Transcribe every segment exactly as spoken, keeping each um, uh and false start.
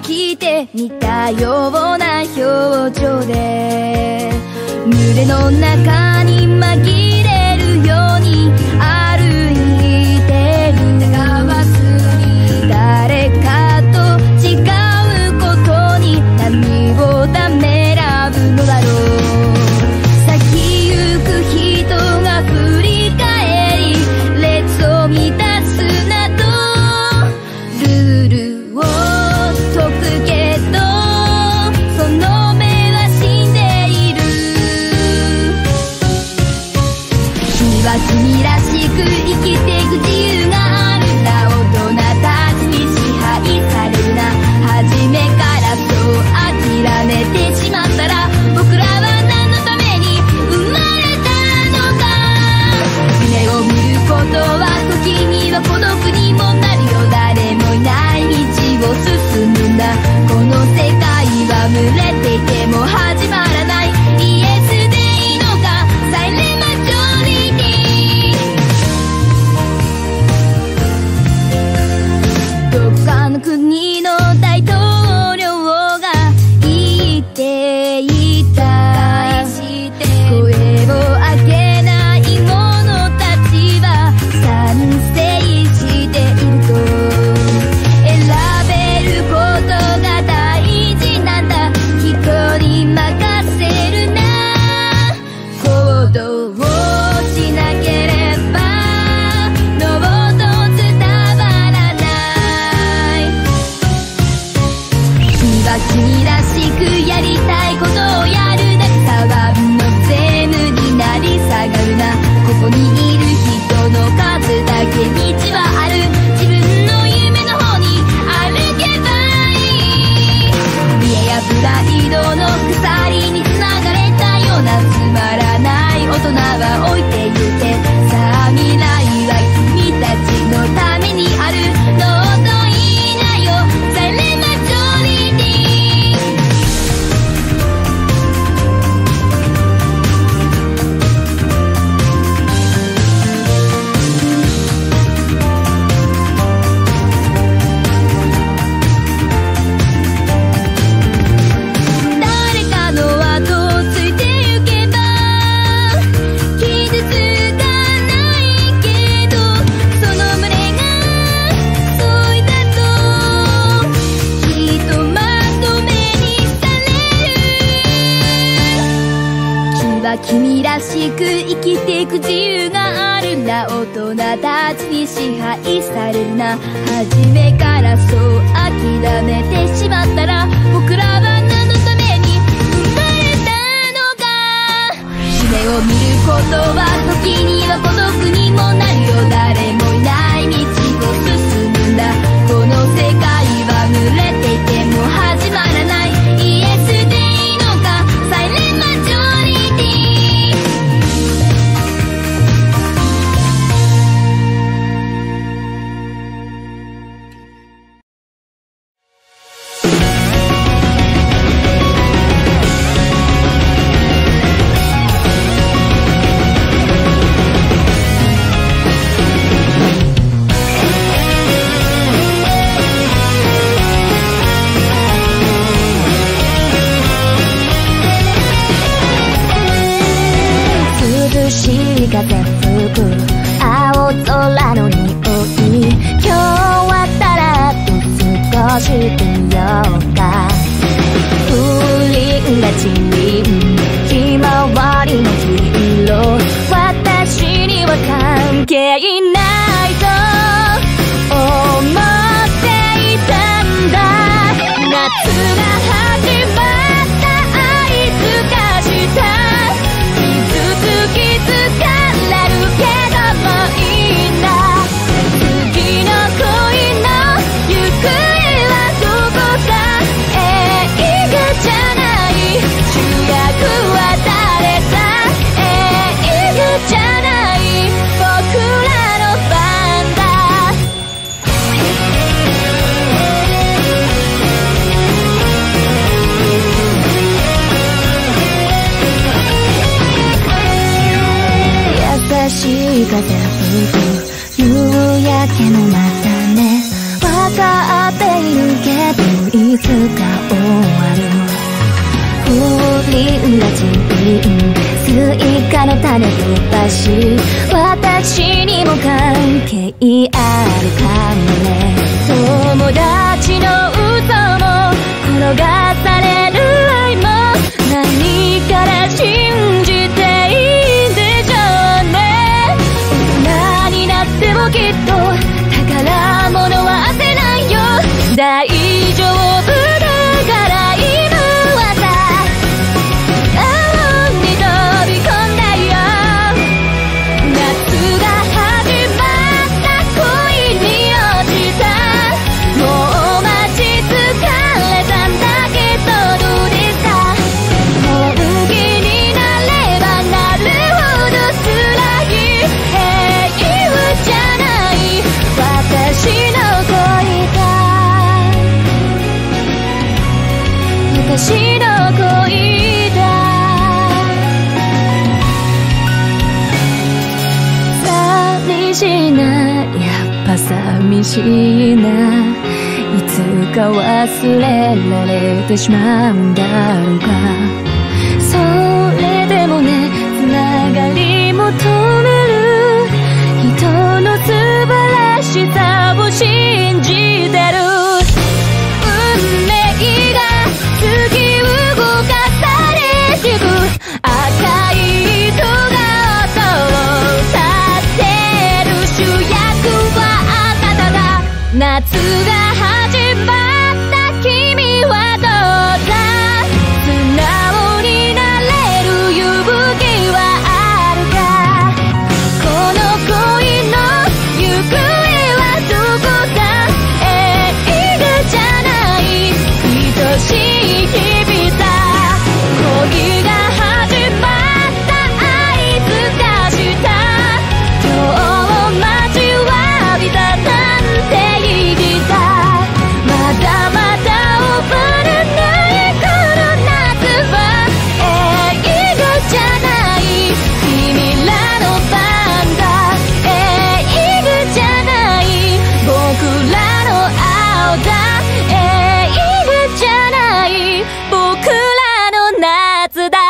きて似たような表情で群れの中に紛れるように歩いてる。誰かと違うことに何をためらうのだろう。先行く人が振り返り列を乱すなどルールを解くけどその目は死んでいる。君は君らしく生きていく自由があるんだ。大人たちに支配されるな。初めからそう諦めてしまったら僕らは何のために生まれたのか。夢を見ることは時には孤独にもなるよ。誰もいない道を進むんだ。この世界は群れていても始まらない。イエスでいいのかサイレンマジョリティ。どっかの国の大統領が言っていた。声を上げない者たちは賛成していると。選べることが大事なんだ。人に任せるな。行動をしなければノート伝わらない。君は君らしくやりたいことをやるだけ。騒ぐの全部になり下がるな。ここにいる人の数だけ道はある。自分の夢の方に歩けばいい。見栄やプライドの鎖につながれたようなつまらない大人は置いてゆけ。さあ未来は君たちのためにある。ノーと言いなよサイレンマジョリティ。誰かの後をついてゆけば傷つかないけどその胸がそいだとひとまとめにされる。君は君らしく生きていく自由があるんだ。大人たちに支配されるな。初めからそう諦めてしまったら僕らは何のために生まれたのか。夢を見ることは時には孤独にもなるよ。誰もいない道を進むんだ。この世界は群れていても始まらない。イエスでいいのかサイレンマジョリティ。涼しい風吹く青空の匂い。今日はたらっと過ごしてみようか。不倫が散りひまわりの黄色。私には関係ないと思っていたんだ。夏が始まったあいつかした傷つき疲れるけどもいいんだ。次の恋の行方はどこか。映画じゃない主役は誰だ。映画じゃない僕らの番だ。優しい風吹く夕焼けのまたね。分かっているけどいつか終わる。不倫がちんスイカの種飛ばし私にも関係あるかもね。友達の嘘も転がされる愛も何から信じていいんでしょうね。大人になってもきっと宝物は焦ないよ。大丈夫だから今はさ青に飛び込んだよ。夏が始まった恋に落ちた。もう待ち疲れたんだけどどうですか。本気になればなるほど辛い平和じゃない私の恋が。私の恋だ。寂しいなやっぱ寂しいな。いつか忘れられてしまうんだろうか。それでもねつながり求める人の素晴らしさを信じてる。運命が突き動かされてく赤い糸が音を立てる。主役はあなただ。夏が始まった君はどうだ。素直になれる勇気はあるか。この恋の行方はどこだ。映画じゃない愛しい日々さ。恋が始まった合図がした。今日待ちわびたなんて意義さ。まだまだ終わらないこの夏は映画じゃない君らの番だ。映画じゃない僕らの青だ。映画じゃない僕らの夏だ。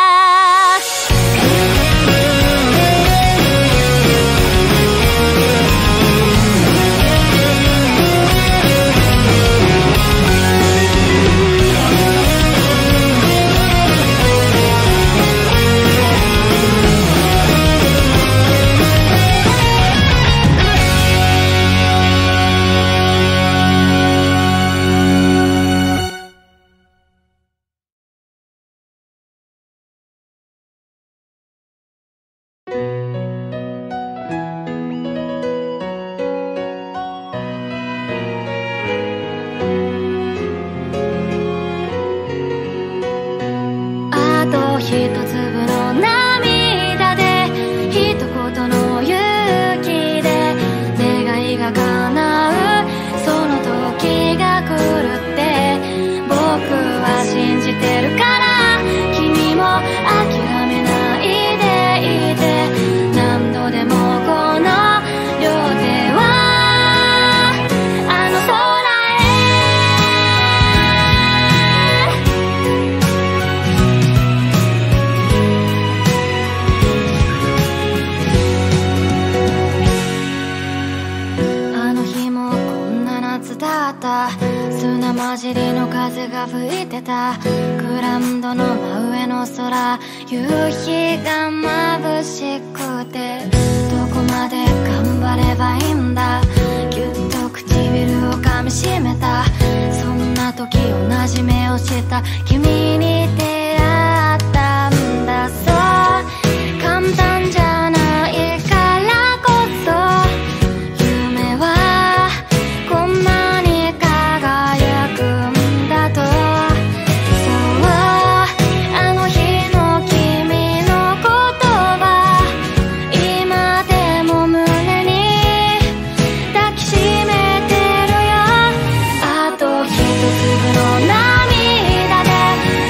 あと一粒の涙で一言の勇気で願いが叶う。その時が来るって僕は信じてるから。君も諦めないでいて。何度でもこの両手はあの空砂混じりの風が吹いてた。グラウンドの真上の空、夕日が眩しくてどこまで頑張ればいいんだ。ぎゅっと唇を噛みしめた。そんな時同じ目をした君に出会ったんだ。そう簡単じゃないからこそ夢はこんなに輝くんだと。そうあの日の君の言葉今でも胸に抱きしめてるよ。あと一粒の涙で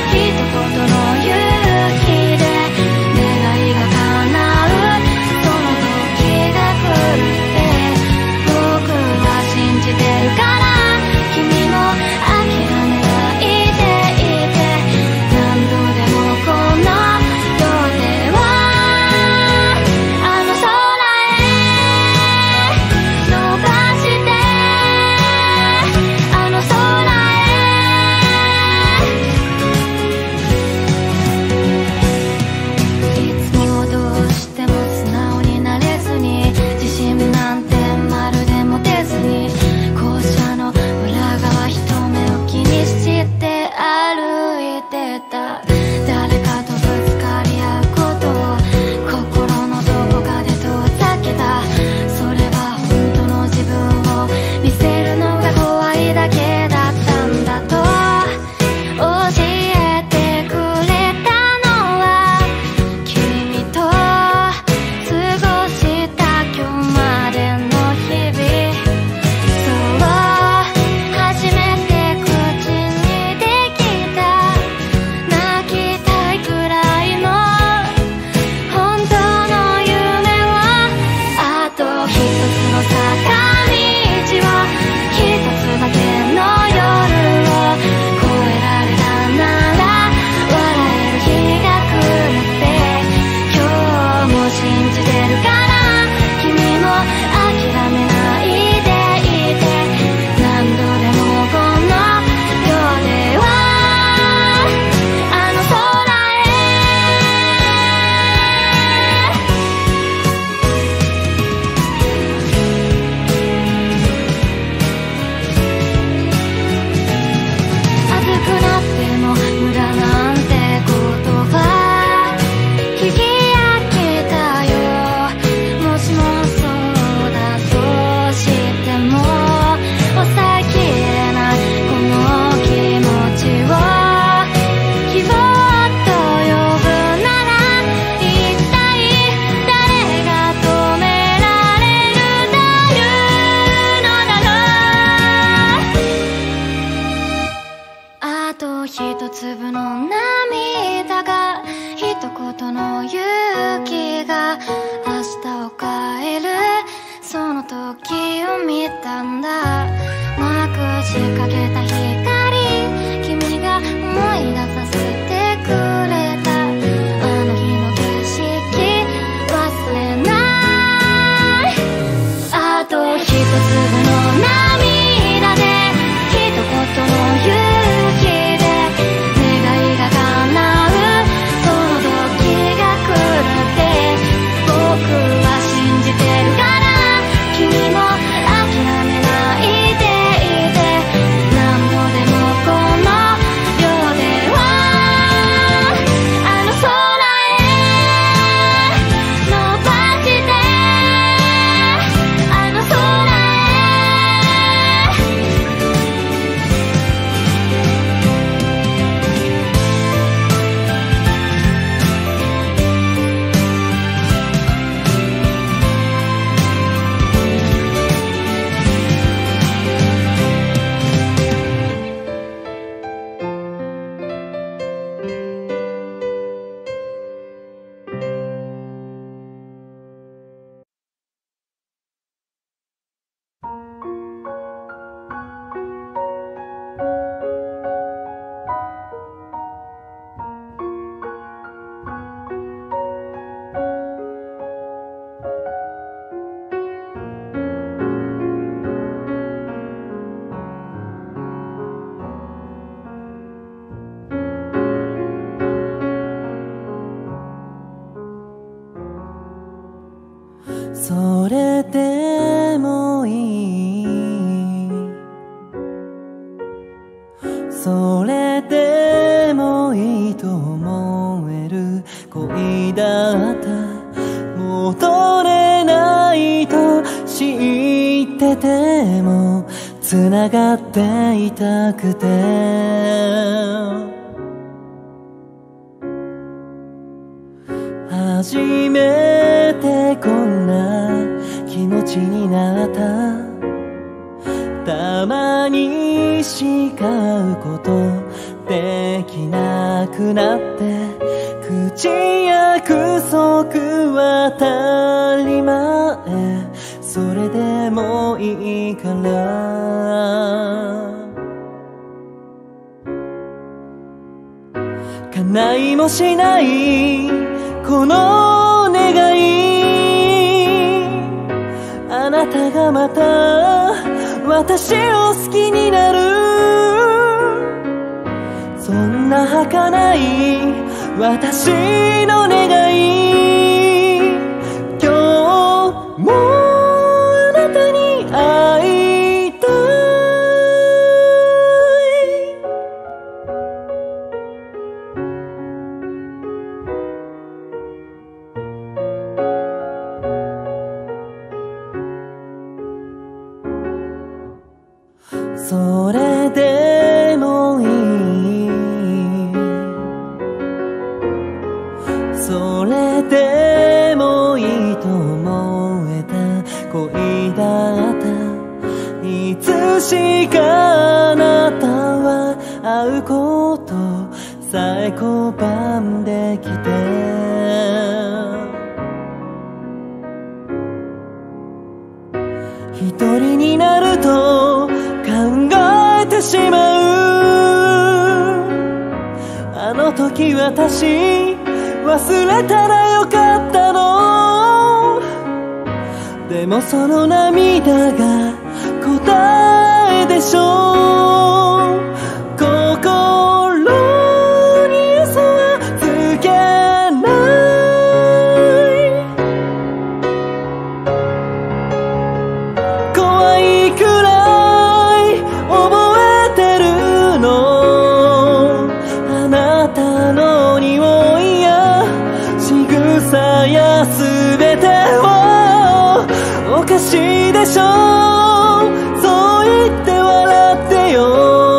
一粒の涙が一言の勇気が明日を変えるその時を見たんだ。まくしかけた光君が思い出させてくれたあの日の景色忘れない。あと一粒の涙で一言の勇気で願いが叶うその時が来るって僕は信じてるから君も諦めないでいて何度でもこの両手はあの空へ伸ばしてあの空それでもいいそれでもいいと思える恋だった戻れないと知ってても繋がっていたくて初めてこんな気持ちになったたまにしか会うことできなくなって口約束は当たり前それでもいいから叶いもしないこの願いあなたがまた私を好きになるそんな儚い私の願い今日もあなたに会いたいそれでもいいそれでもいいと思えた恋だったいつしかあなたは会うことさえ拒んできて一人になると考えてしまうあの時私忘れたらよかったのでもその涙が答えでしょう心に嘘はつけない怖いくらい覚えてるのあなたの匂いや仕草や全てをおかしいでしょそう言って笑ってよ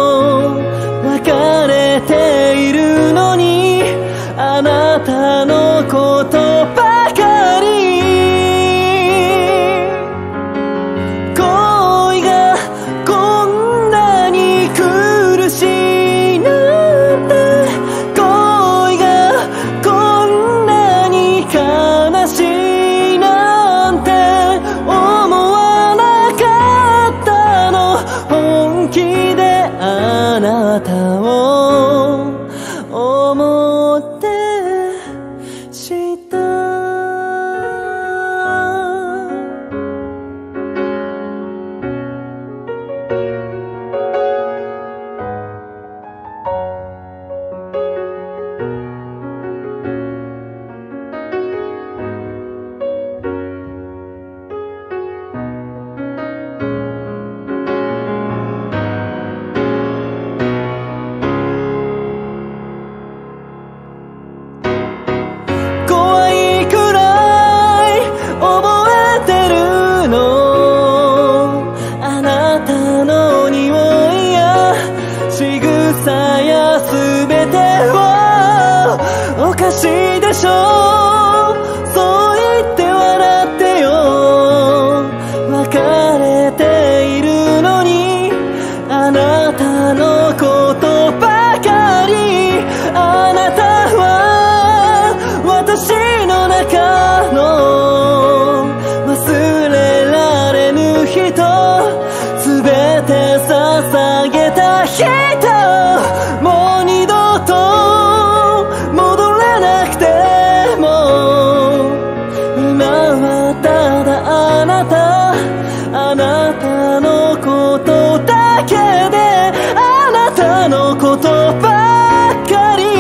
でしょう。そう言って笑ってよ。別れているのにあなたのことばかり。あなたは私の中の忘れられぬ人、すべて捧げた人。もう二度と戻れなくても、今はただあなた、あなたのことだけで、あなたのことばっかり。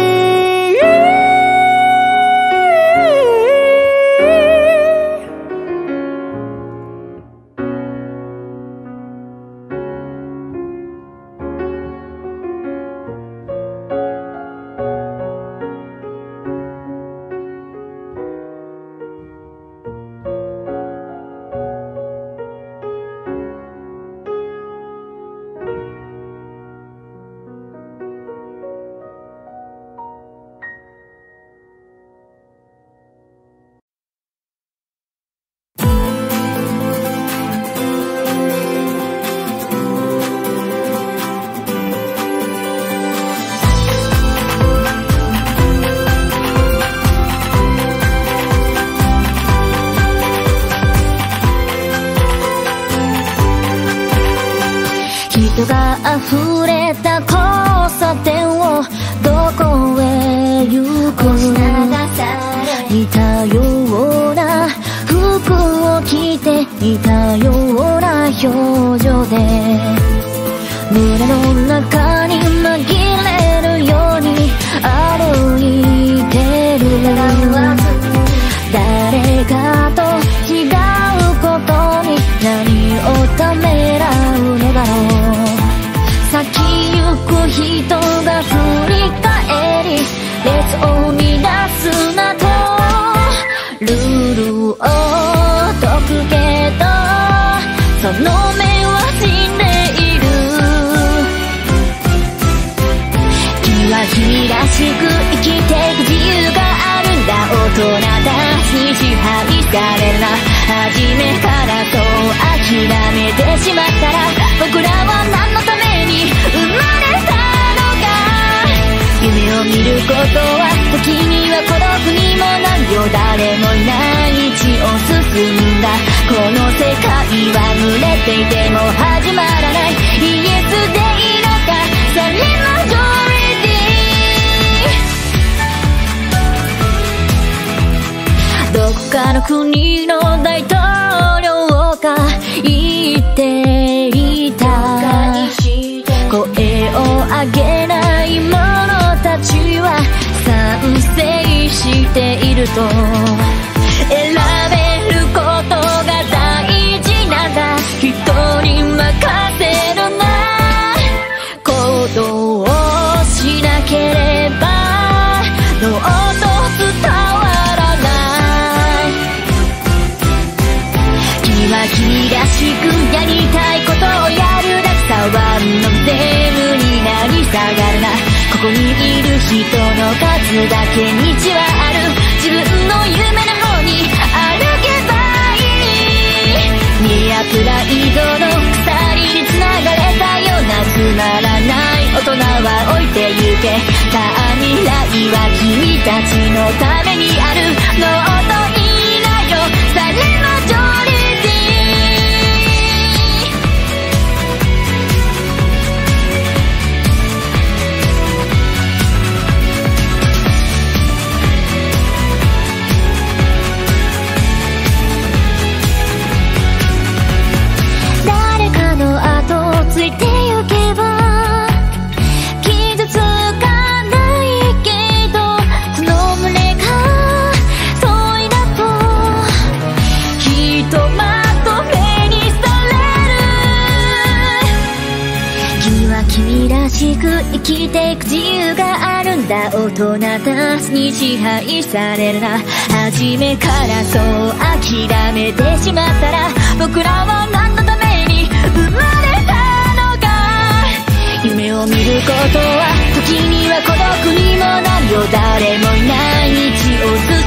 人が溢れた交差点をどこへ行く。似たような服を着て似たような表情で胸の中に紛れるように歩いてる。誰かと違うことに何をためらうのだろう。先行く人が振り返り列を乱すなとルールを解くけど、その目は死んでいる。君は君らしく生きていく自由があるんだ。大人たちに支配されるな。初めからそう諦めてしまったら、僕らは何のために生まれたのか。夢を見ることは時には孤独にもなるよ。誰もいない道を進んだこの世界は濡れていても始まらない。イエスでいいのか、サイレンマジョリティ。どっかの国の大統領が言っていた。声を上げない者たちは賛成していると。選べることが大事なんだ。人に任せるな。行動をしなければどうぞ伝わらない。君は君らしくやりたいことをやるだけ。騒ぐの全部になり下がるな。ここにいる人の数だけ道はある。自分の夢の方に歩けばいい。見やプライドの鎖につながれたようなつまらない大人は置いてゆけ。さあ未来は君たちのためにある。ノーと言いなよ、サイレンマジョリティ。ついてゆけば傷つかないけど、その胸が遠いだとひとまとめにされる。君は君らしく生きていく自由があるんだ。大人たちに支配されるな。初めからそう諦めてしまったら、僕らは何のために生まれた。夢を見ることは時には孤独にもなるよ。誰もいない道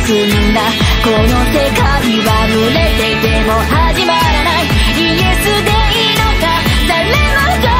くんだ。この世界は濡れていても始まらない。イエスでいいのか、誰もど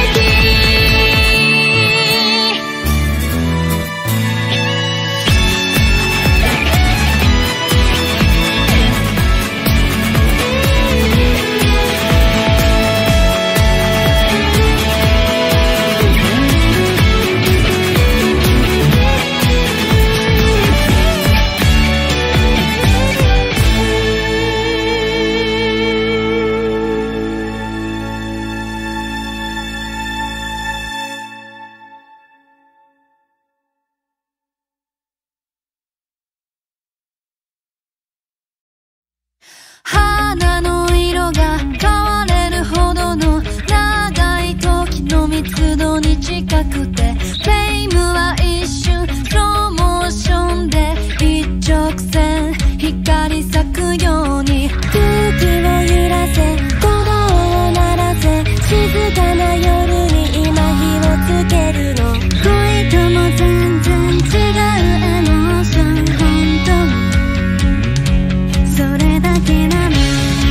花の色が変われるほどの長い時の密度に近くて、フェイムは一瞬スローモーションで一直線光咲くように、空気を揺らせ鼓動を鳴らせ、静かな夜に今火をつけるの。恋とも全然違うエモーション、本当にそれだけなの。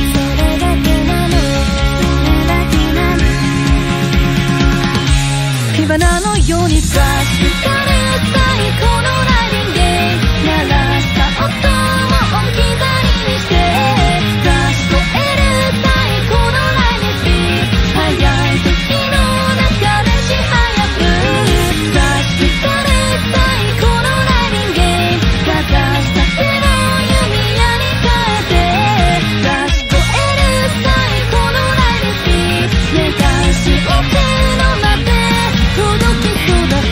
火花のようにフラッシュされ最高のライディングゲーム、鳴らした音を置き去りにして、フラッシュと得る最高のライディングスピード、速い時の中で支配ぶフラッシュされ最高のライディングゲーム、かざした手の弓矢に変えて、フラッシュと得る最高のライディングスピード、願いしお手のまで届きそうだった。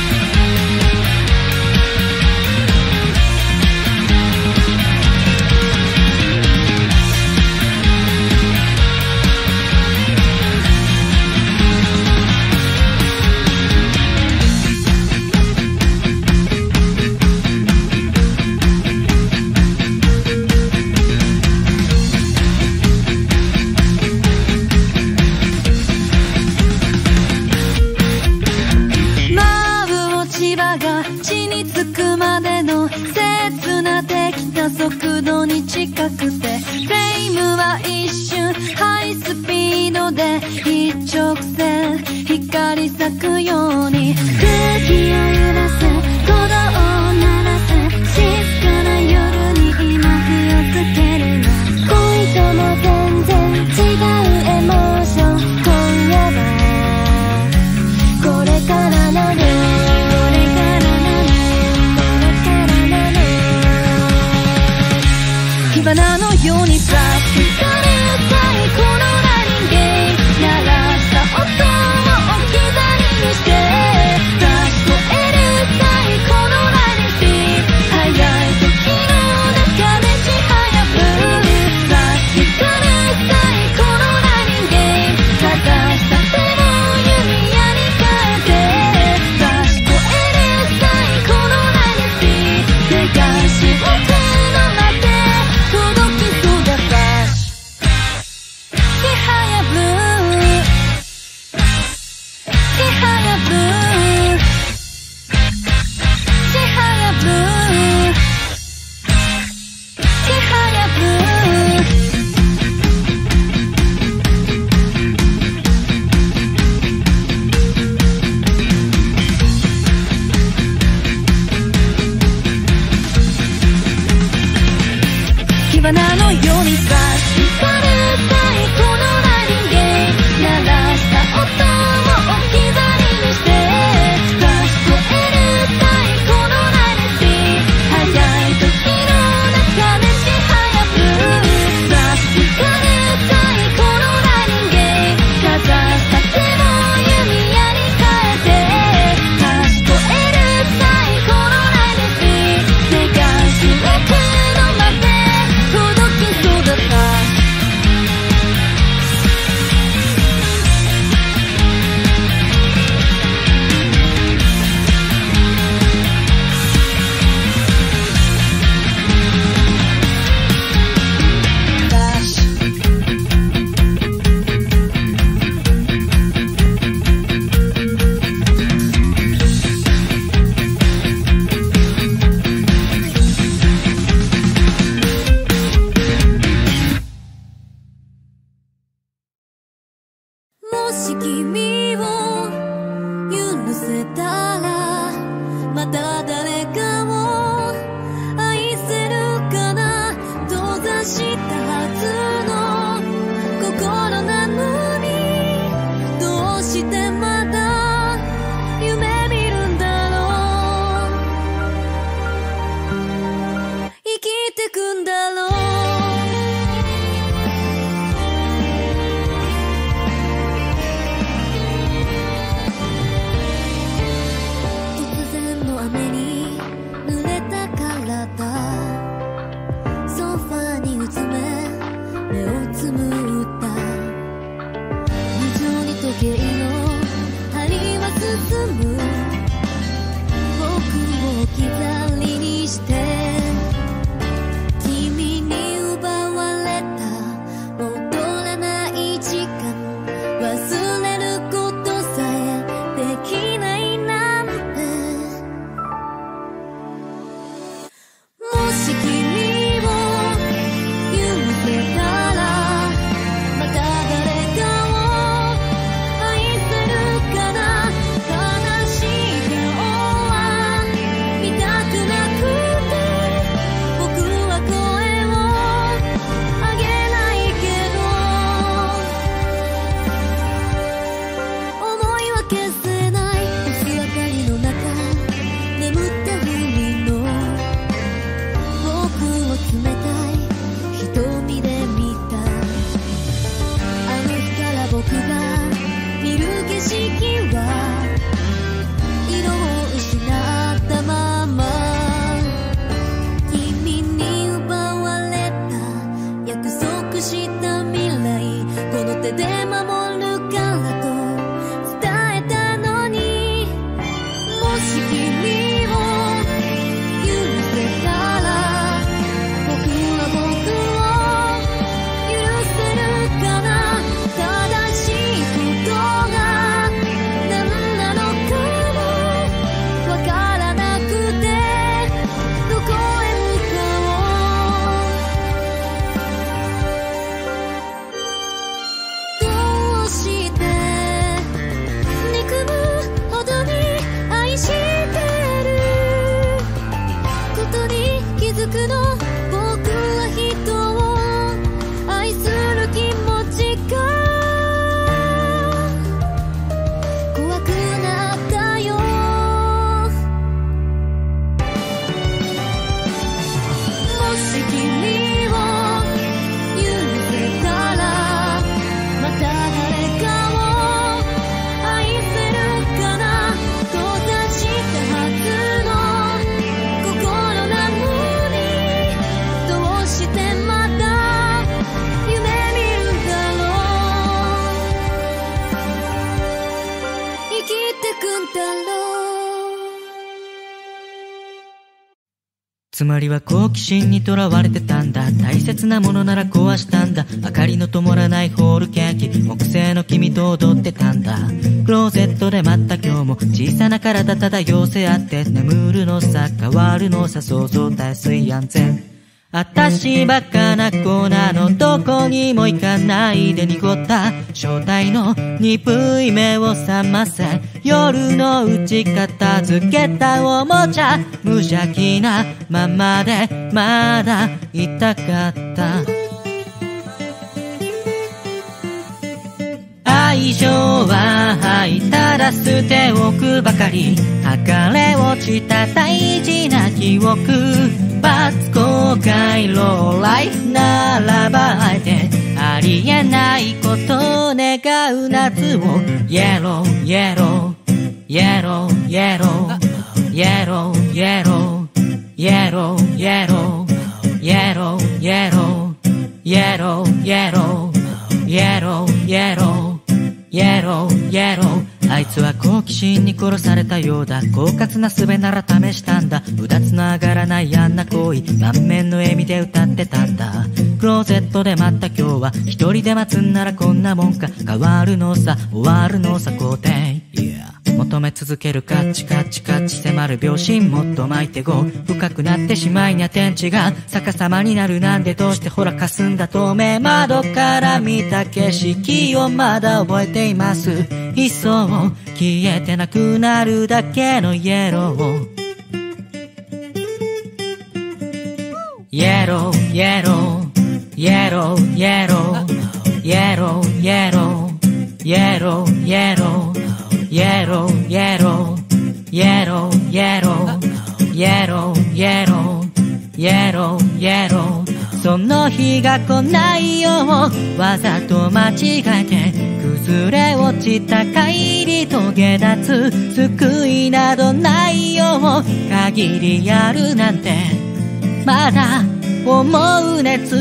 地につくまでの刹那的な速度に近くて、フレームは一瞬ハイスピードで一直線光咲くように、空気を揺らせ鼓動を鳴らせ、静かな夜に今火をつけるの。恋とも全然違うエモーション、今夜はこれからなの。火花のようにフラッシュされ最高のライディングゲーム、鳴らした音を置き去りにして、フラッシュと得る最高のライディングスピード、速い時の中で支配ぶフラッシュされ最高のライディングゲーム、かざした手の弓矢に変えて、フラッシュと得る最高のライディングスピード、願いしお手のまで届きそうだフラッシュ、キハヤブルー、キハヤブルー、キハヤブルー、キハヤブルー。火花のようにフラッシュされ最高のライディングゲーム、鳴らした音を置き去りにして、 消せない薄明かりの中眠ったふりの僕を冷たい瞳で見た。あの日から僕が見る景色は色を失ったまま、君に奪われた約束した未来、この手で守るからと伝えたのに、もし君を許せたら僕は僕を許せるかな。正しいことが何なのかもわからなくて、どこへ向かおう。どうして憎むほどに愛してることに気づくの。僕は人を愛する気持ちが怖くなったよ。もし君を許せたらまた誰かを愛せるかな。閉ざしたはずの心なのに、どうしてまた夢見るんだろう。生きてくんだろう。 つまりは好奇心にとらわれてたんだ。大切なものなら壊したんだ。明かりの灯らないホールケーキ、木製の君と踊ってたんだ。クローゼットで待った今日も小さな体漂せ合って眠るのさ、変わるのさ、想像耐水安全。あたしバカな子なの、どこにも行かないで濁った正体の鈍い目を覚ませ。夜のうち片付けたおもちゃ、無邪気なままでまだいたかった。愛情は吐いたら捨ておくばかり、剥がれ落ちた大事な記憶。罰後悔ローライフならばあえてありえないことを願う夏を。イエローイエローイエローイエローイエローイエローイエローイエローイエローイエローイエローイエローイエローイエローイエローイエロー。あいつは好奇心に殺されたようだ。狡猾な術なら試したんだ。うだつの上がらないあんな行為、満面の笑みで歌ってたんだ。クローゼットで待った今日は一人で待つんならこんなもんか。変わるのさ終わるのさ肯定、yeah。求め続けるカッチカッチカッチ迫る秒針、もっと巻いてご深くなってしまいにゃ天地が逆さまになる。なんでどうしてほら霞んだ透明窓から見た景色をまだ覚えています。いっそ消えてなくなるだけのイエロー。イエローイエローイエローイエローイエローイエローイエローイエローイエローイエローイエローイエローイエローイエローイエローイエロー。その日が来ないようわざと間違えて崩れ落ちた帰り遂げ立つ。救いなどないよう限りあるなんてまだ思う熱。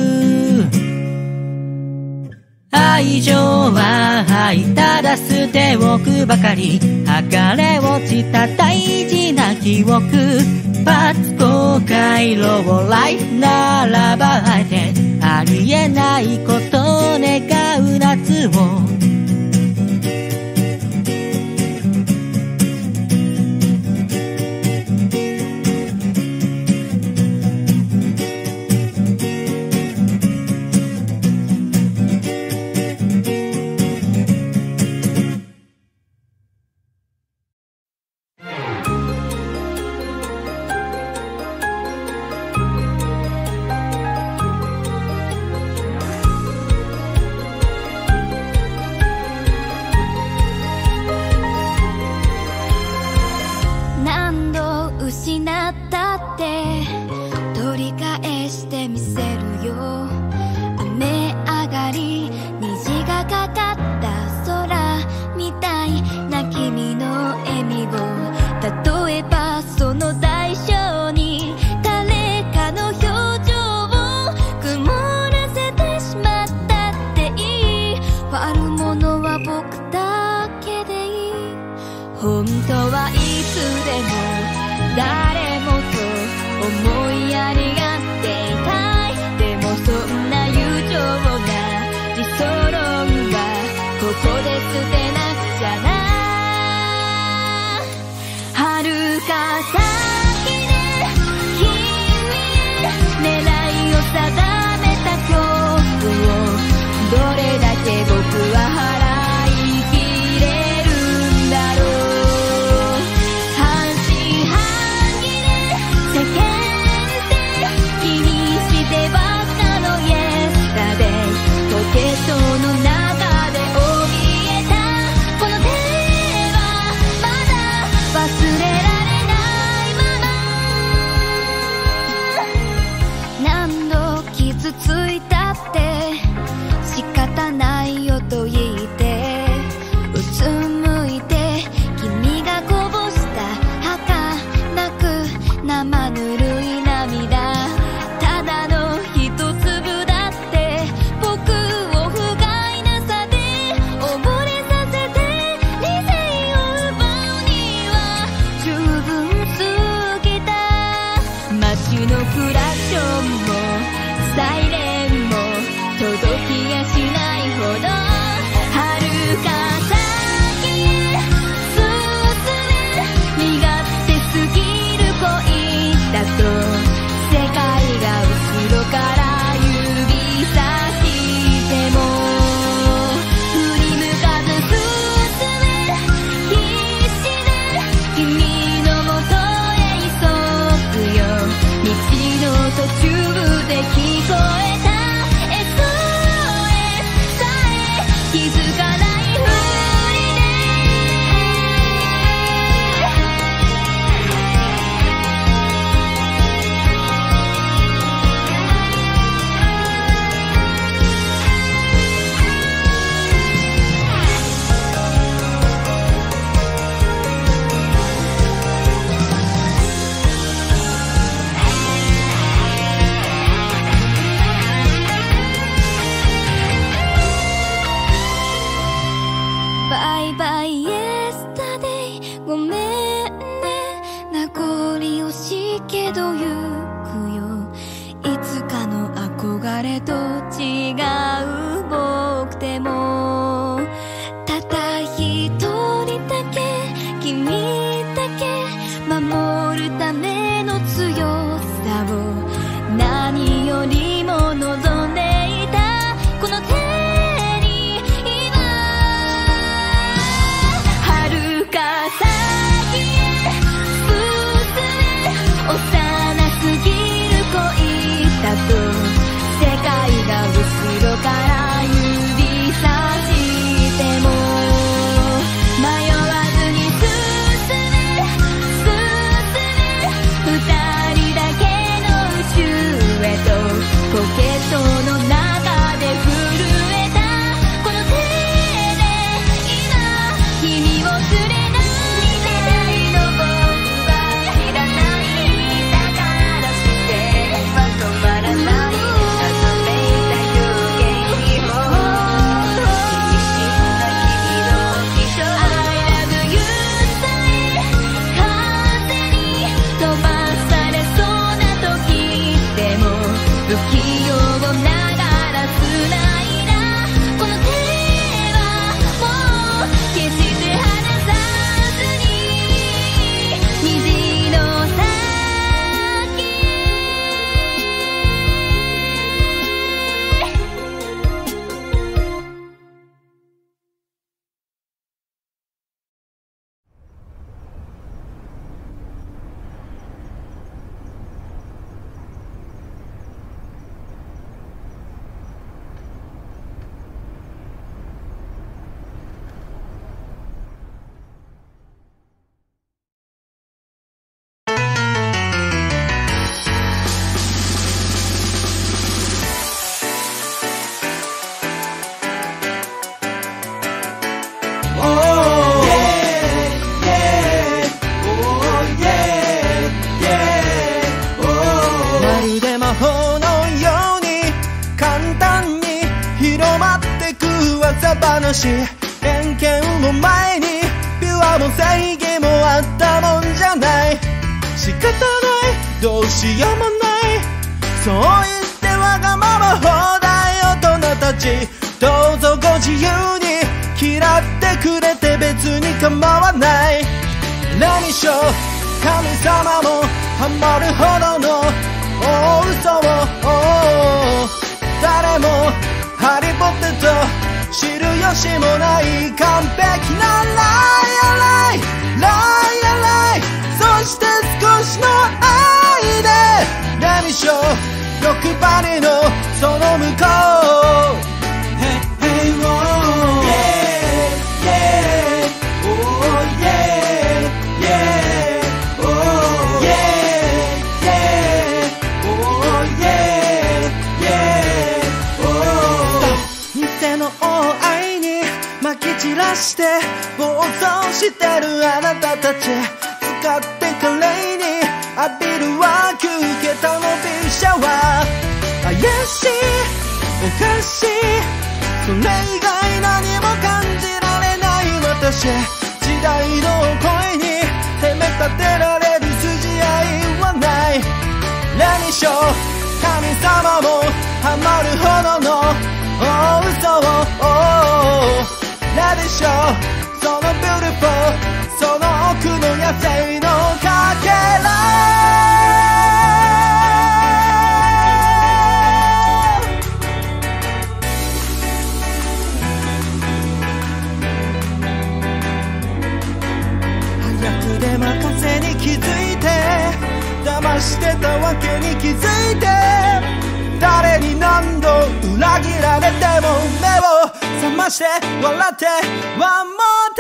愛情は吐いたら捨ておくばかり、剥がれ落ちた大事な記憶。罰後悔ローライフならばあえてありえないことを願う夏を。 なったって取り返してみせるよ。雨上がり虹がかかった空みたいな君の笑みを、例えばその代償に誰かの表情を曇らせてしまったっていい。悪者は僕だけでいい。本当はいつでも誰もと思いやりがっていたい。でもそんな友情な理想論はここで捨てなくちゃな。遥か先で君へ狙いを定めた今日をどれだけ僕は払いきれるんだろう。半信半疑で世間って話、偏見を前にピュアも正義もあったもんじゃない。仕方ない、どうしようもない、そう言ってわがまま放題大人たち、どうぞご自由に嫌ってくれて別に構わない。何しろ神様もハマるほどの大嘘を、誰もハリボテと知る由もない完璧なライアライライアライ、そして少しの愛で何しろ欲張りのその向こう。Hey, hey, oh, yeah, yeah, oh, yeah, yeah, oh, yeah, yeah, oh, yeah, yeah, oh。 偽の愛に撒き散らして暴走してるあなたたち、使って華麗に浴びるわきゅうけたのビシャは怪しいおかしい、それ以外何も感じられない私、時代の声に責め立てられる筋合いはない。何しろ神様もハマるほどの大嘘を、何でしょうそのビューティフル、その奥の野生のかけら。で任せに気づいて騙してたわけに気づいて、誰に何度裏切られても目を覚まして笑って One more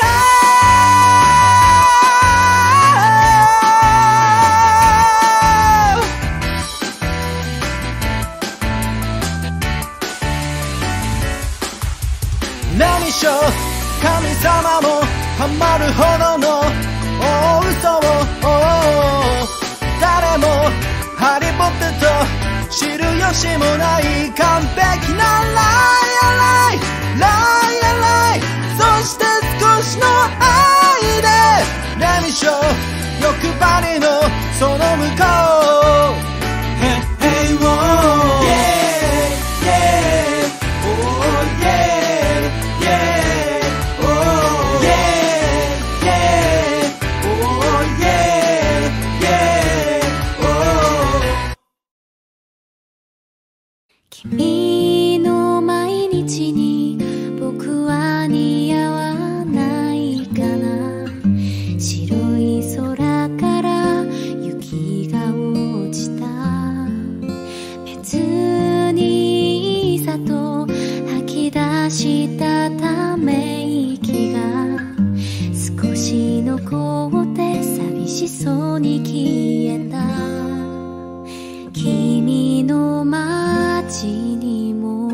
time。 何しろ神様もハマるほどの大嘘を、誰もハリボテと知る由もない完璧なライアライライアライ、そして少しの愛で何しろ欲張りのその向こう。 Hey, hey, oh, yeah, yeah, oh, yeah, yeah, oh, yeah, yeah, oh, yeah, yeah, oh。 君の毎日に僕は似合わないかな。白い空から雪が落ちた。別にいざと吐き出したため息が少し残って寂しそうに消えた。君の街にも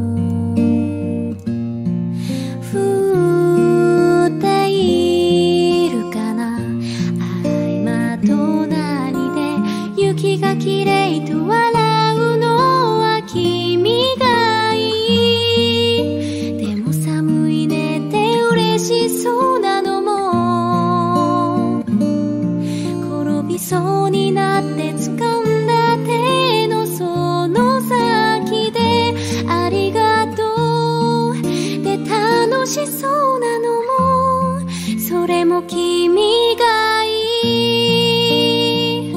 降っているかな。今隣で雪がきれいと笑うのは君がいい。でも寒いねって嬉しそうなのも、転びそうになって掴んだ手のその先でありがとうで楽しそうなのも、それも君がいい。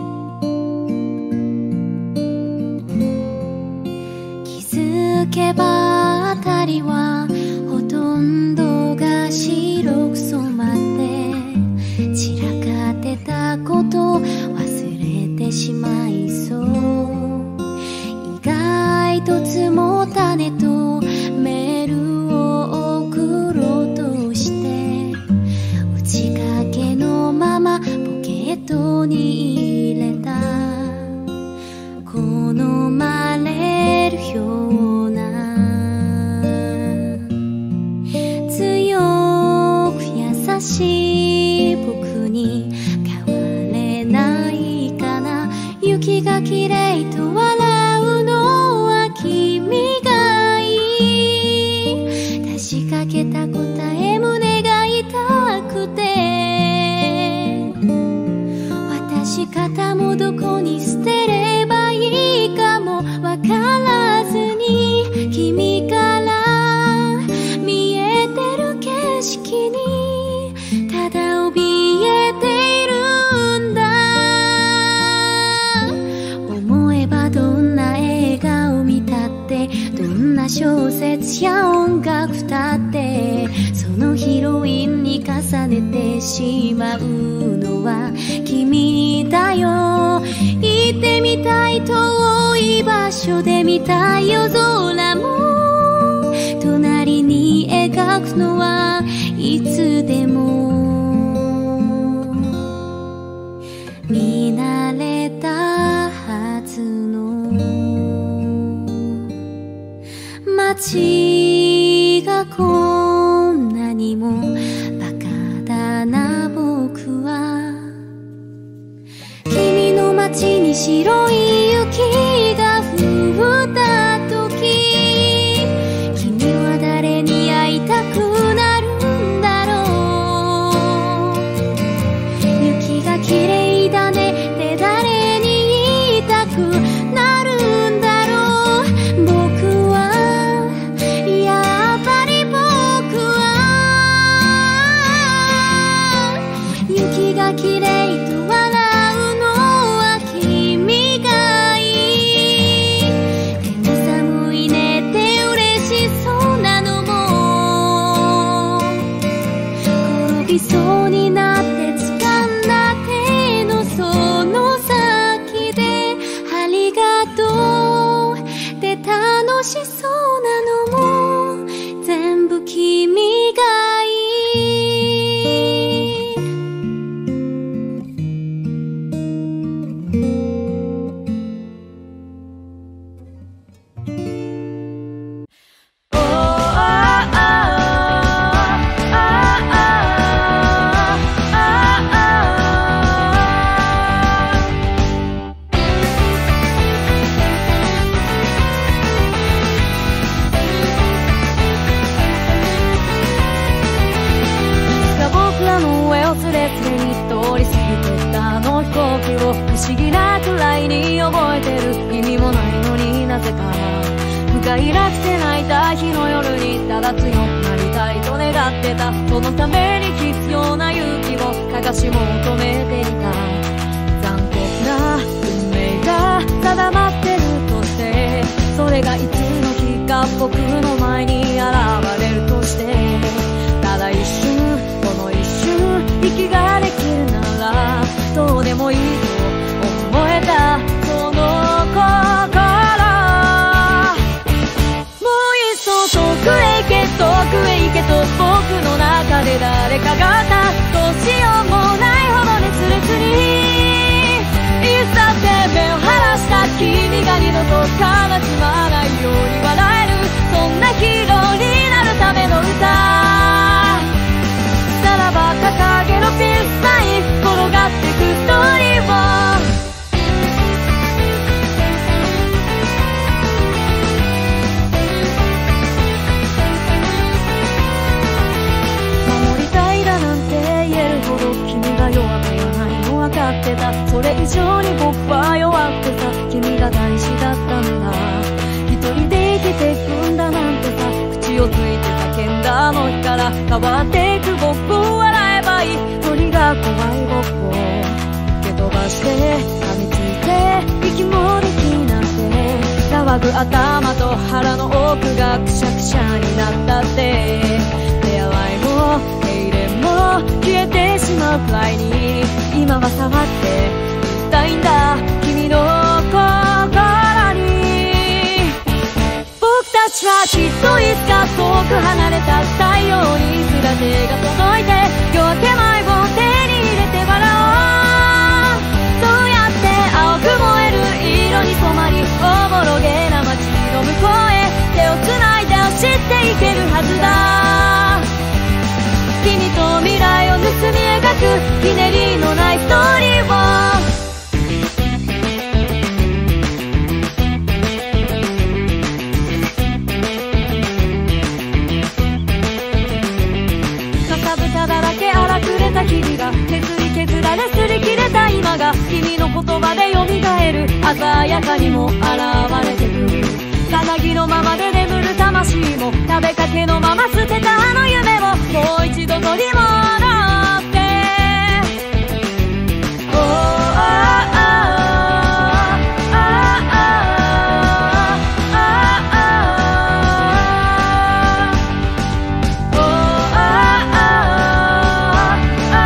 気づけばあたりはほとんどが白く染まって散らかってたこと忘れてしまいそう。意外と積もったねとメールを送ろうとして打ち掛けのままポケットに入れた。好まれるような強く優しい僕に変われないかな。雪がきれいと笑うのは君がいい。確かをどこに捨てればいいかもわからずに君から見えてる景色にただ怯えているんだ。思えばどんな映画を見たってどんな小説や音楽だってそのヒロインに重ねてしまうのは君だよ。行ってみたい遠い場所で見たい夜空も隣に描くのはいつでも見慣れたはずの街がこんなにもバカだな僕は。君の街に白い雪が降った時君は誰に会いたくなるんだろう。雪が綺麗だねって誰に言いたくなるんだろう。僕はやっぱり僕は雪が綺麗と笑うのは君がいい。でも寒いねって嬉しそうなのも転びそうになって掴んだ手のその先でありがとうって楽しそうなのも全部君がいい。 不思議なくらいに覚えてる意味もないのになぜか不快楽て泣いた日の夜にただ強くなりたいと願ってた。そのために必要な勇気を探し求めていた。残酷な運命が定まってるとしてそれがいつの日か僕の前に現れるとしてただ一瞬この一瞬息ができるならどうでもいいと思えたその心もういっそ遠くへ行け遠くへ行けと僕の中で誰かがどうしようもないほど熱烈にいざって目を晴らした君が二度と悲しまないように笑えるそんなヒーローになるための歌さらば掲げのピースサイン転がってくストーリーを守りたいだなんて言えるほど君が弱くないの分かってた。それ以上に僕は弱くてさ君が大事だったんだ。一人で生きていくんだなんてさ口をついて叫んだあの日から変わっていく僕を笑えばいい鳥が怖い僕を蹴飛ばして噛みついて息もできなくて騒ぐ頭と腹の奥がくしゃくしゃになったって手洗いも手入れも消えてしまうくらいに今は触っていたいんだ君の心に。僕たちはきっといつか遠く離れた太陽にすら手が届いて夜明け前を手に入れて笑おう。そうやって青く燃える色に染まりおぼろげな街の向こうへ手をつないで走っていけるはずだ。君と未来を盗み描くひねりのないストーリーをかさぶただらけ荒くれた日々が削り削られ擦り切れた今が君の言葉で鮮やかにも現れてくる。さなぎのままで眠る魂も、食べかけのまま捨てたあの夢も、もう一度取り戻っておーあーあーあーあーあーおーあーあ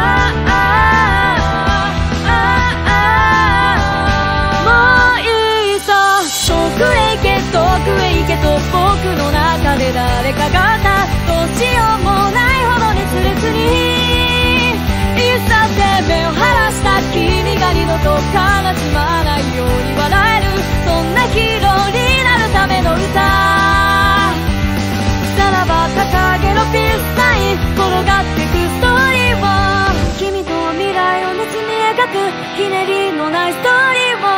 ーあーあーもういいさ、遠くへ行け遠くへ行けと僕の中で誰かがどうしようもないほど熱烈にいさって目を晴らした君が二度と悲しまないように笑える、そんなヒーローになるための歌。さらば掲げろピースサイン、転がってくストーリーを、君と未来を熱に描くひねりのないストーリーを。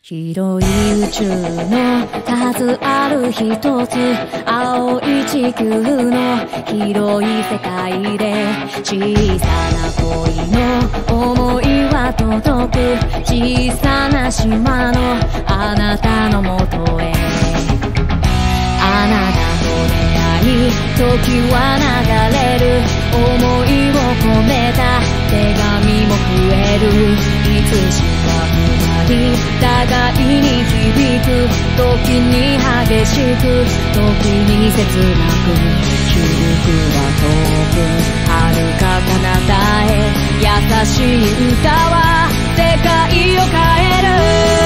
広い宇宙の数ある一つ、青い地球の広い世界で、小さな恋の想いは届く、小さな島のあなたのもとへ。あなたと出会い時は流れる、想いを込めた手紙も増える、いつしか二人互いに響く、時に激しく時に切なく、響くは遠く遥か彼方へ、優しい歌は世界を変える。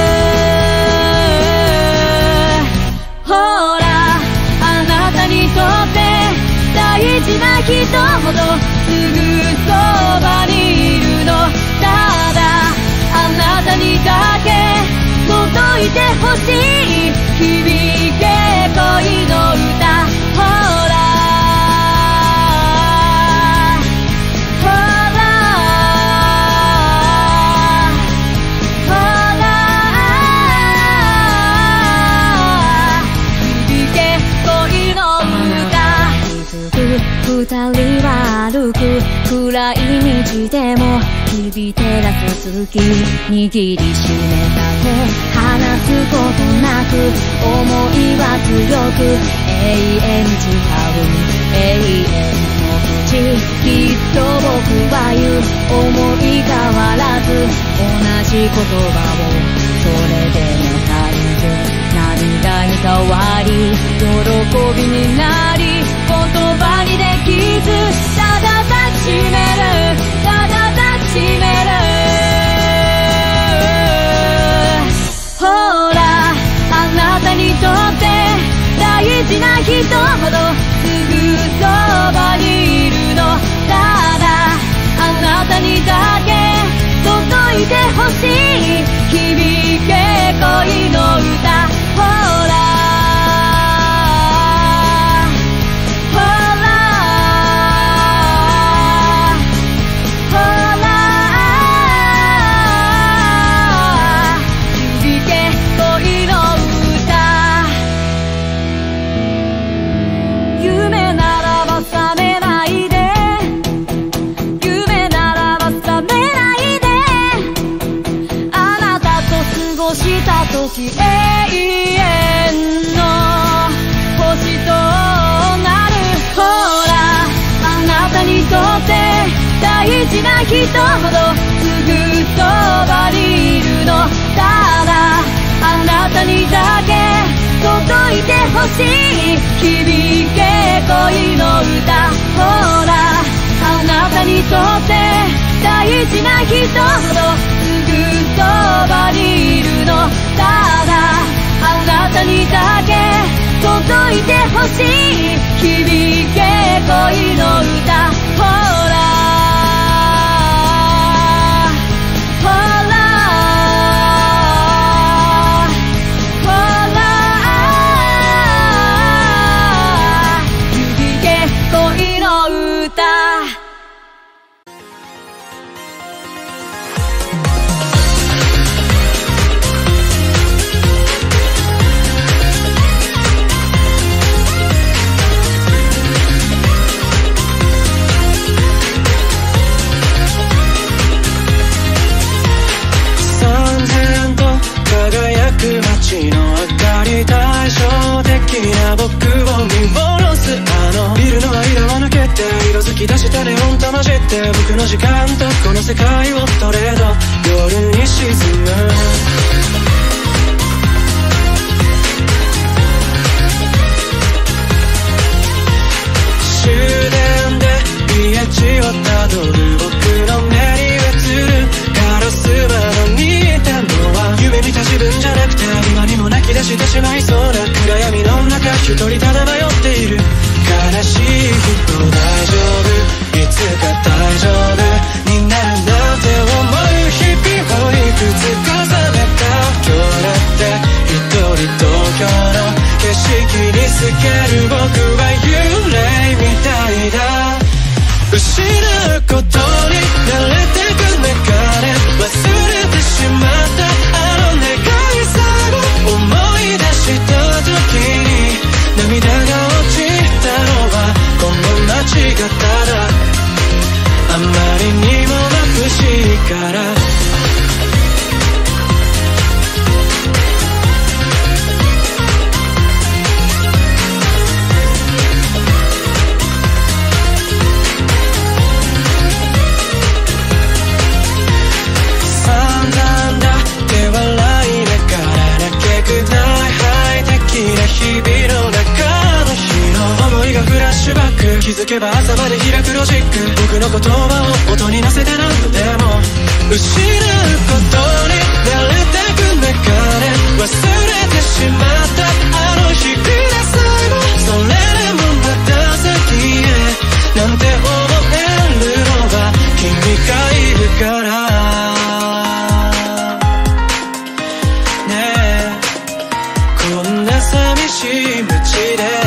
ほらあなたにとって大事な人ほどすぐそばにいるの。ただあなたにだけ届いてほしい、響け恋の歌。ほらほらほら響け恋の歌。二人は歩く暗い道でも日々照らす月、握りしめた手離すことなく、想いは強く永遠に誓う、永遠の道。きっと僕は言う、思い変わらず同じ言葉を、それでも絶えず涙に変わり喜びになり、言葉にできずただ抱きしめる、ただ抱きしめる。ほらあなたにとって大事な人ほどすぐそばにいるの。ただあなたにだけ届いてほしい、響け恋の歌。ほらほらほら響け恋の歌。夢ならば覚めないで、夢ならば覚めないで、あなたと過ごした時永遠の星となる。ほらあなたにとって大事な人ほどすぐそばにいるの。ただあなたにだけ届いてほしい、響け恋の歌。ほらあなたにとって大事な人ほどすぐそばにいるの。ただあなたにだけ届いてほしい、響け恋の歌。ほらほらほら響け恋の歌。 街の明かり、対照的な僕を見下ろすあのビルの間を抜けて、色づき出したネオンと混じって、僕の時間とこの世界をトレード、夜に沈む。終電で家路をたどる僕の目に映るガラス窓にいたのは、夢見た自分じゃなくて今にも泣き出してしまいそうな暗闇の中、一人ただ迷っている悲しい人。大丈夫いつか大丈夫になるなんて思う日々をいくつ重ねた。今日だって一人東京の景色に透ける僕は幽霊みたいだ。失うことに慣れてく中で忘れてしまったあの願いさから気づけば朝まで開くロジック僕の言葉を音に乗せて何度でも失うことに慣れてく中で忘れてしまったあの日々でさえもそれでもまた先へなんて思えるのは君がいるからねえこんな寂しい街で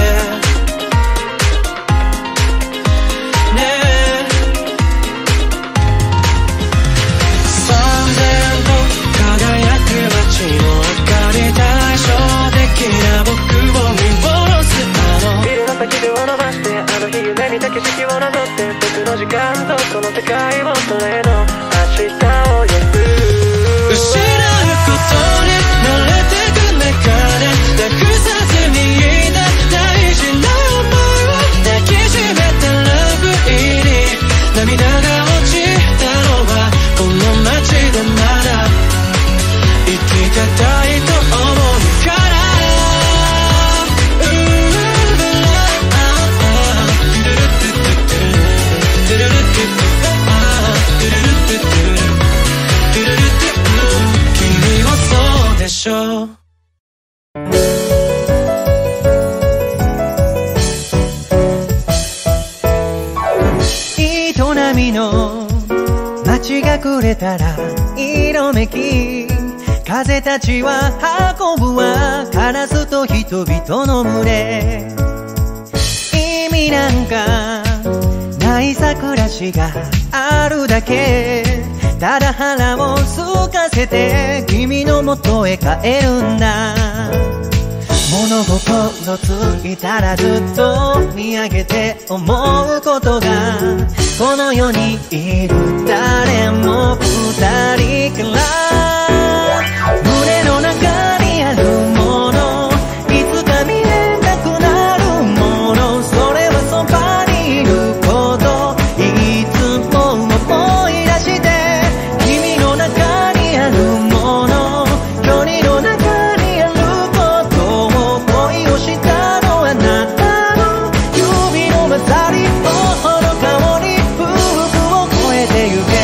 景色をなぞって僕の時間とその世界をそれの明日を呼ぶ失うことに慣れてく中でなくさずにいた大事な想いを抱きしめたラブイに涙が落ちたのはこの街でまだ生きてたいと思うから営みの街が暮れたら色めき風たちは運ぶはカラスと人々の群れ意味なんかないさ暮らしがあるだけただ腹を空かせて君の元へ帰るんだ物心ついたらずっと見上げて思うことがこの世にいる誰も二人から胸の中にあるものいつか見えなくなるものそれはそばにいることいつも思い出して君の中にあるもの距離の中にあることを恋をしたのはあなたの指の混ざり頬の香り服を越えてゆけ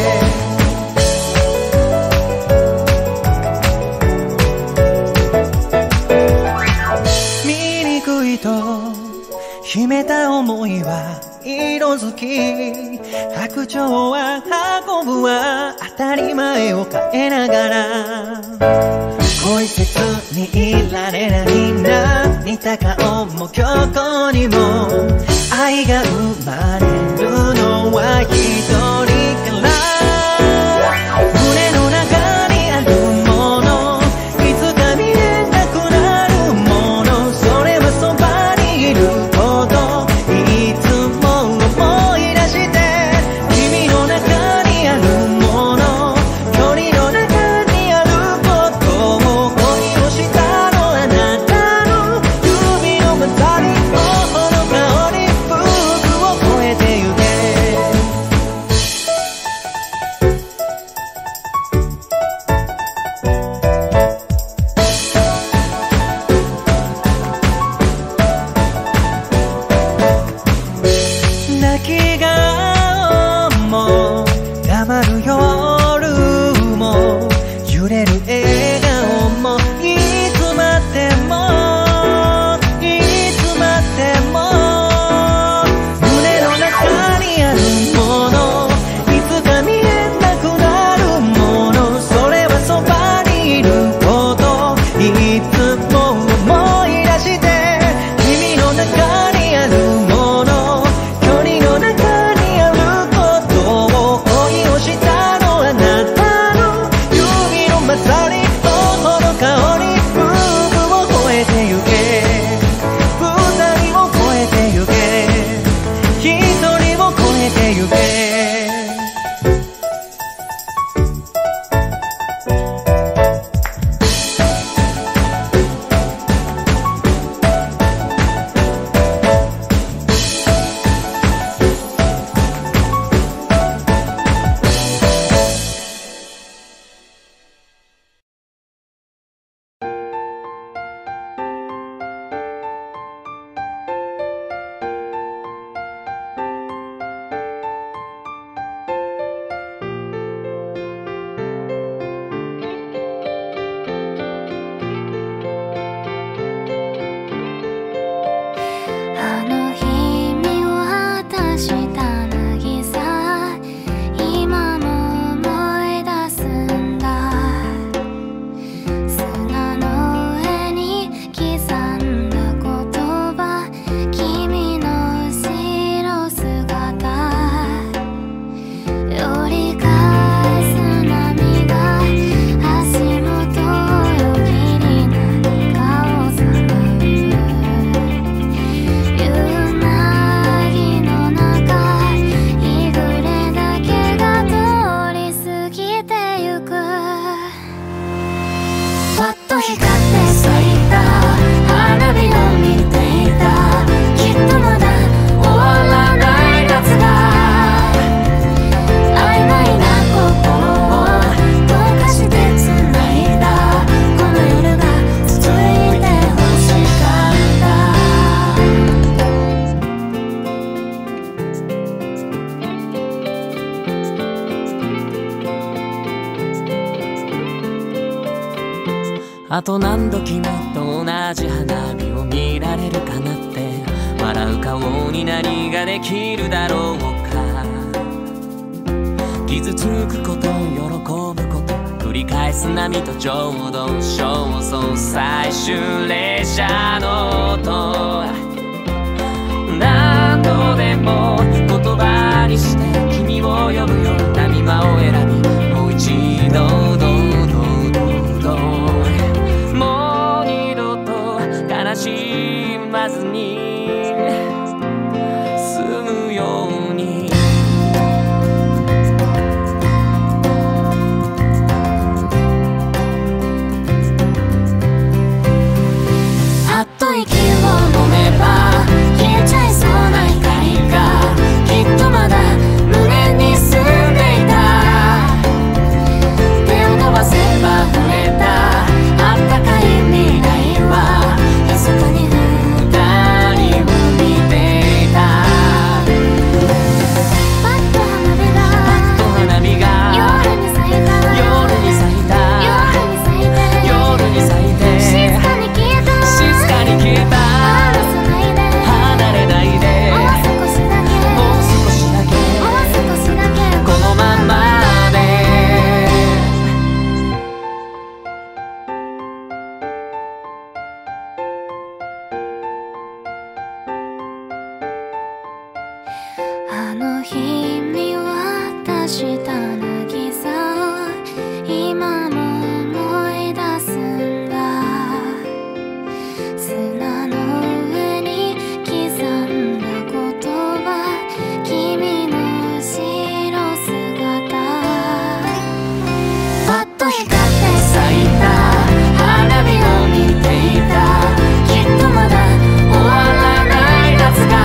醜いと秘めた思いは色づき白鳥は運ぶは当たり前を変えながら恋せずにいられないな似た顔も今日こにも愛が生まれるのは一人から胸の中にあるものいつか見えなくなるものそれはそばにいることいつも思い出して君の中にあるもの距離の中にあることを恋をしたのあなたの指の混ざり頬の香り服を越えてゆけと光って咲いた花火を見ていた。きっとまだ終わらない夏が曖昧な心を溶かして繋いだ。この夜が続いて欲しかった。あと何度君と同じ花火を見られるかなって。笑う顔に何ができるだろうか。傷つくこと喜ぶこと繰り返す波とちょうど焦燥最終列車の音。何度でも言葉にして君を呼ぶよ。波間を選びもう一度どうどうどうどうもう二度と悲しまずに済むように。あっと息を飲めば消えちゃいそうな光がきっとまだ胸に住んでいた。手を伸ばせば触れたあったかい未来は密かに二人を見ていた。パッと花火がパッと花火が夜に咲いた。夜に咲いた。夜に咲いて静かに消えた。静かに消えた。離れないでもう少しだけもう少しだけもう少しだけこのままで。あの日見渡した渚を今も思い出すんだ。砂の上に刻んだ言葉君の後ろ姿。パッと光って咲いた花火を見ていた。きっとまだ終わらない夏が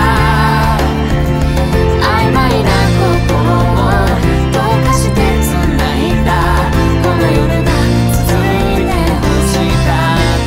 曖昧な心を溶かして繋いだ。この夜が続いて欲しかった。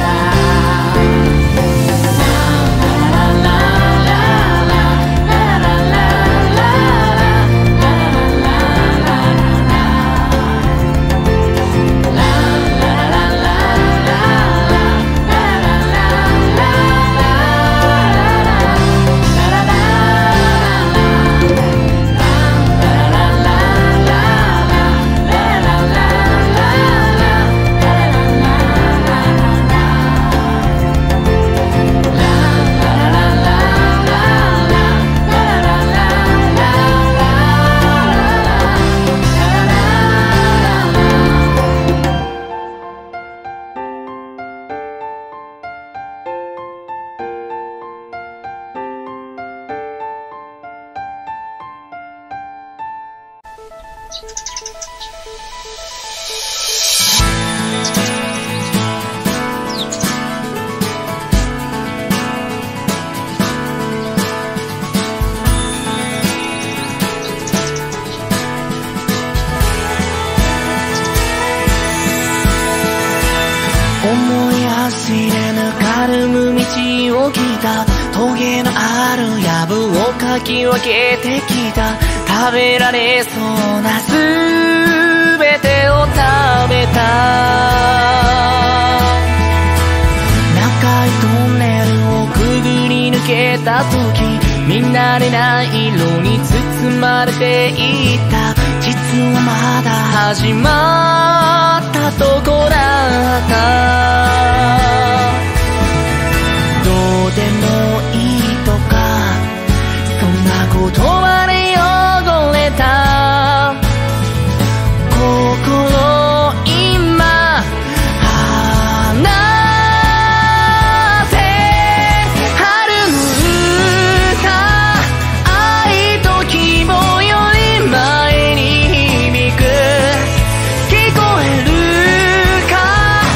思い走れぬ軽む道を来た。棘のある藪をかき分けてきた。食べられそうなすべてを食べた。長いトンネルをくぐり抜けた時見慣れない色に包まれていた。実はまだ始まったとこだった。どうでもいいとかそんな言葉で汚れた心今放て。春の歌愛と希望より前に響く聞こえるか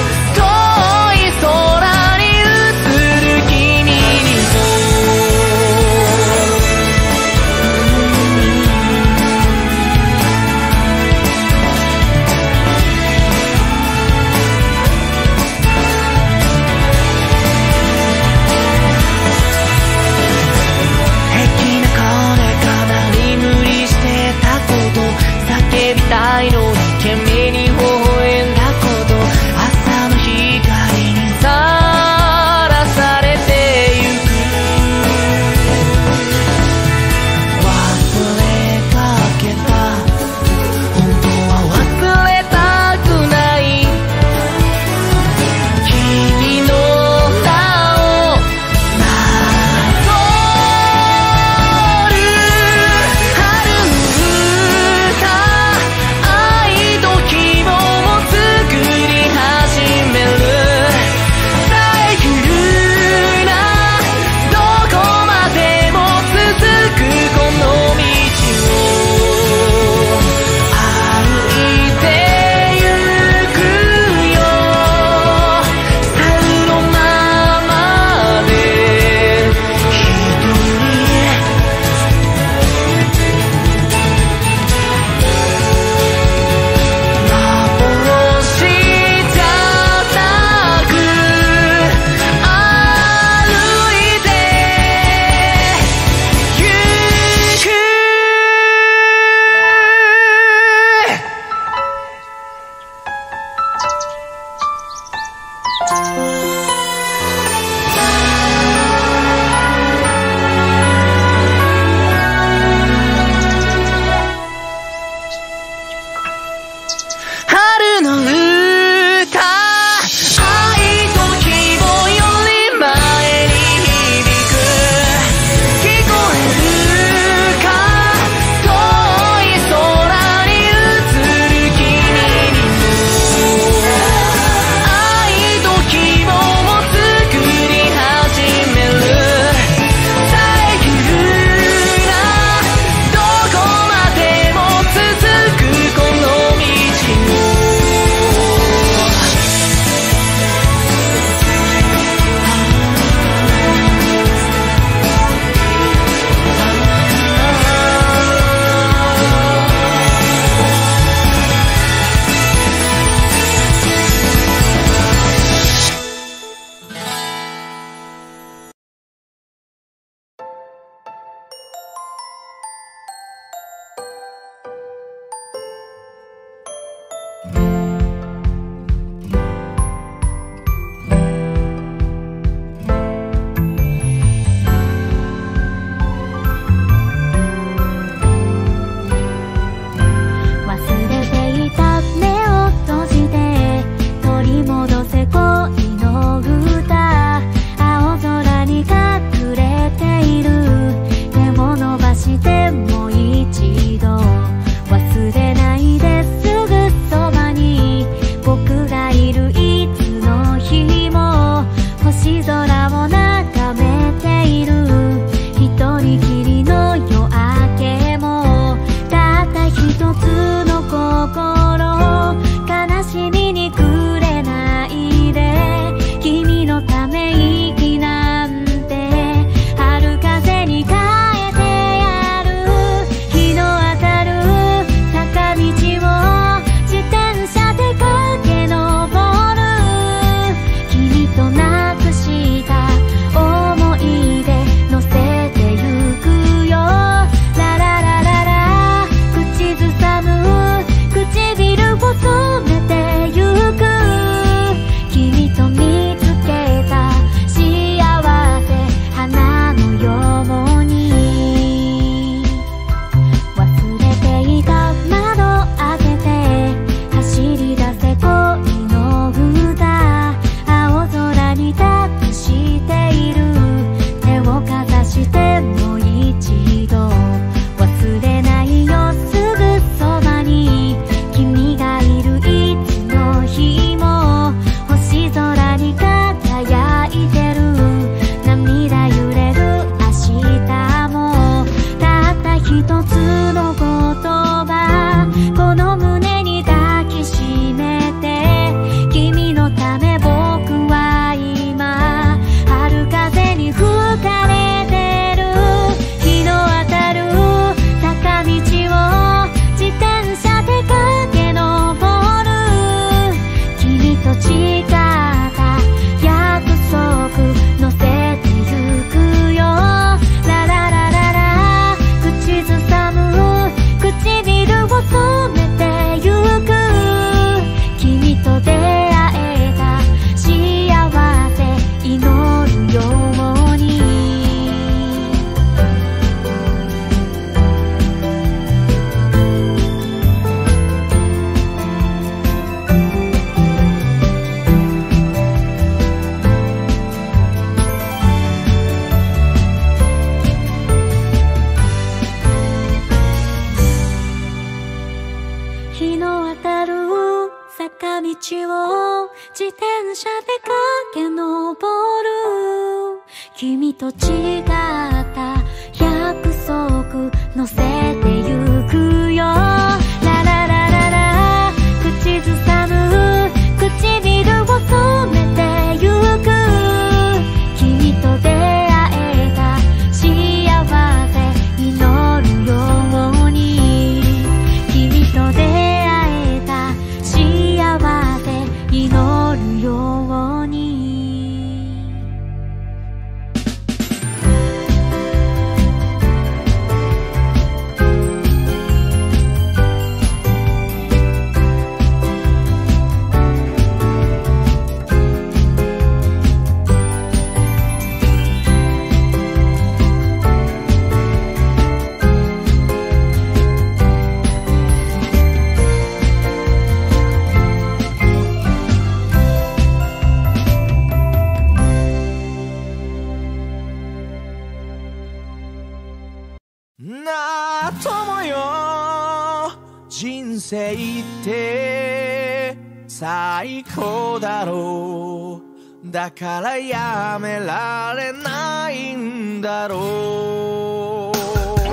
君と違った約束乗せてゆくよラララララ口ずさむ唇を染めてゆく君と出会えた幸せ祈るように君と出会えた幸せ祈るように最高だろう。だからやめられないんだろう。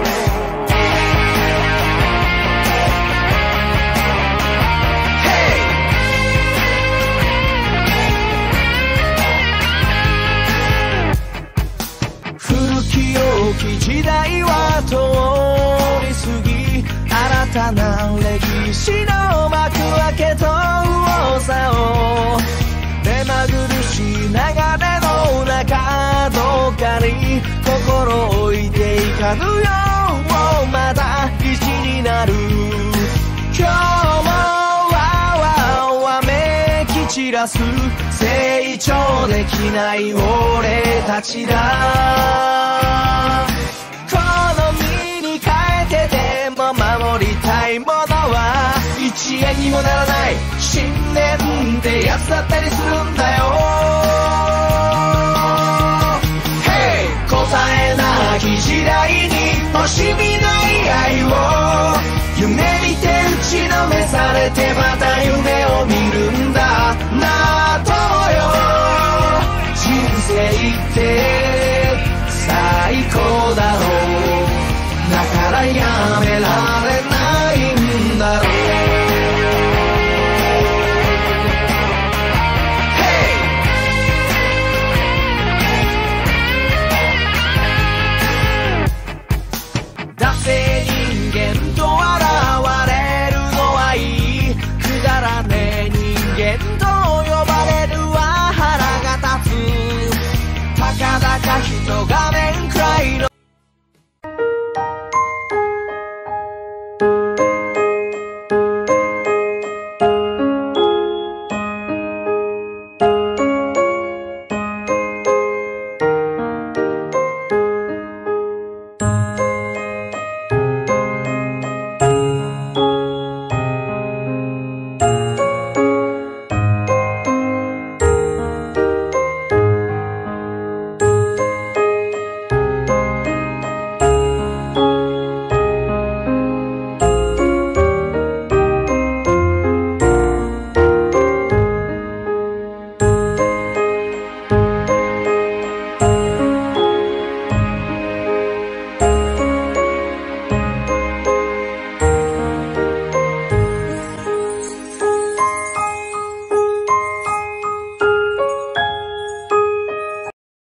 古き良き時代は通り過ぎ、新たな歴史の幕開けと噂を、目まぐるしい流れの中どっかに心置いていかぬよう、また一になる。今日もわわわめき散らす、成長できない俺たちだ。この身に変えてでも守りたいものはいちえんにもならない信念ってやつだったりするんだよ。Hey! 答えなき時代に惜しみない愛を夢見て打ちのめされてまた夢を見るんだなあ友よ。人生って最高だろう。だからやめられないんだろう。惰性人間と笑われるのはいい、くだらねえ人間と呼ばれるは腹が立つ。たかだか人画面くらいの